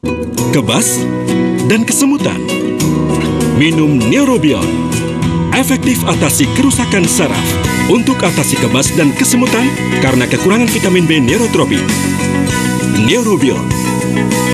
kebas, dan kesemutan. Minum Neurobion. Efektif atasi kerusakan saraf. Untuk atasi kebas dan kesemutan karena kekurangan vitamin B neurotropik. Neurobion.